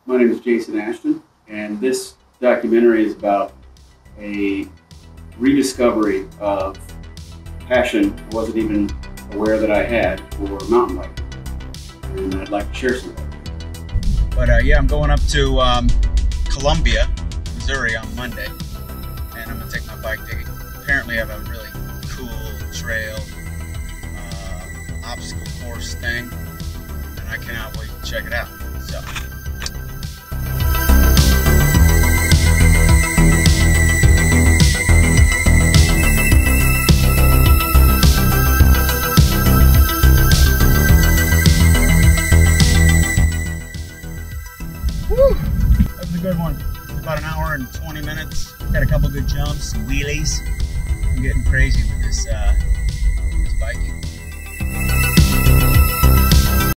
My name is Jason Ashton, and this documentary is about a rediscovery of passion I wasn't even aware that I had for mountain biking, and I'd like to share some of it. But yeah, I'm going up to Columbia, Missouri on Monday, and I'm going to take my bike. They apparently have a really cool trail obstacle course thing, and I cannot wait to check it out. So. Woo! That was a good one. About an hour and 20 minutes. Got a couple good jumps, some wheelies. I'm getting crazy with this